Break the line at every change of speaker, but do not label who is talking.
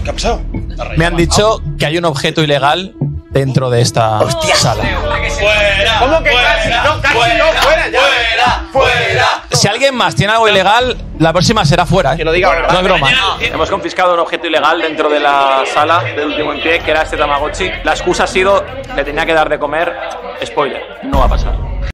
¿Qué ha pasado?
Me han dicho que hay un objeto ilegal dentro de esta sala.
¡Fuera!
¿Cómo que casi? No, casi no, fuera ya.
¡Fuera!
Si alguien más tiene algo ilegal, la próxima será fuera.
Que lo diga verdad.
No es broma.
Hemos confiscado un objeto ilegal dentro de la sala del último en pie, que era este Tamagotchi. La excusa ha sido, le tenía que dar de comer. Spoiler, no va a pasar.